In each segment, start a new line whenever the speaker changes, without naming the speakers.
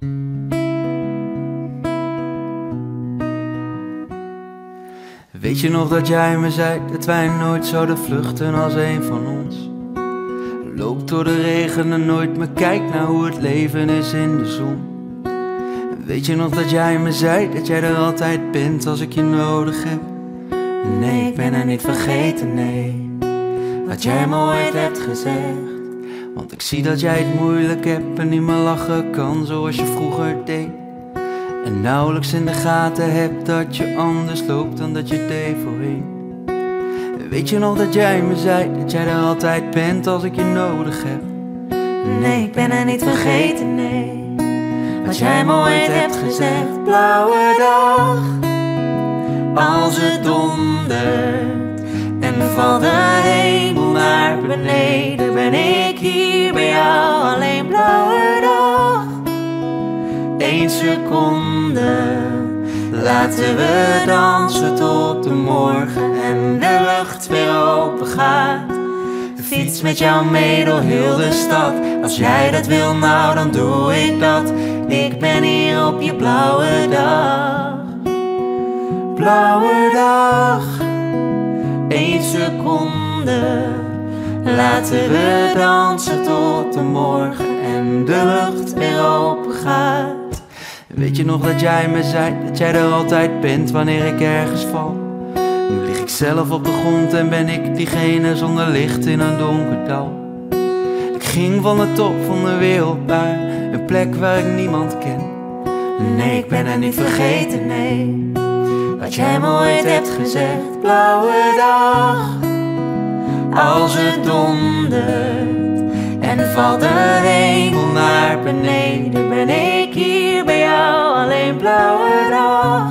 Weet je nog dat jij me zei dat wij nooit zouden vluchten als een van ons? Loop door de regen en nooit meer kijkt naar hoe het leven is in de zon. Weet je nog dat jij me zei dat jij er altijd bent als ik je nodig heb? Nee, ik ben er niet vergeten, nee, wat jij me ooit hebt gezegd. Want ik zie dat jij het moeilijk hebt en niet meer lachen kan zoals je vroeger deed. En nauwelijks in de gaten hebt dat je anders loopt dan dat je deed voorheen. Weet je nog dat jij me zei dat jij er altijd bent als ik je nodig heb? Nee, ik ben er niet vergeten, nee, wat jij me ooit hebt gezegd. Blauwe dag, als het dondert en valt de hemel naar beneden, ben ik hier bij jou alleen. Blauwe dag, 1 seconde, laten we dansen tot de morgen en de lucht weer open gaat. Fiets met jou mee door heel de stad. Als jij dat wil, nou dan doe ik dat. Ik ben hier op je blauwe dag. Blauwe dag, 1 seconde, laten we dansen tot de morgen en de lucht weer open gaat. Weet je nog dat jij me zei dat jij er altijd bent wanneer ik ergens val? Nu lig ik zelf op de grond en ben ik diegene zonder licht in een donker dal. Ik ging van de top van de wereld naar een plek waar ik niemand ken. Nee, ik ben er niet vergeten, nee, wat jij me ooit hebt gezegd. Blauwe dag, als het dondert en valt de hemel naar beneden, ben ik hier bij jou alleen. Blauwe dag,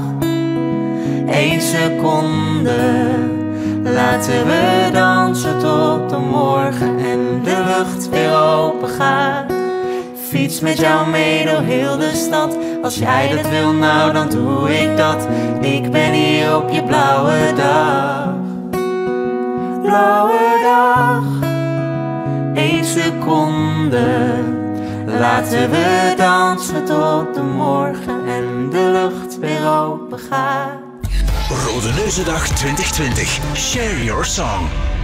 1 seconde, laten we dansen tot de morgen en de lucht weer open gaat. Fiets met jou mee door heel de stad. Als jij dat wil, nou dan doe ik dat. Ik ben hier op je blauwe dag. Blauwe dag, 1 seconde, laten we dansen tot de morgen en de lucht weer open gaat.
Rode Neuzendag 2020. Share your song.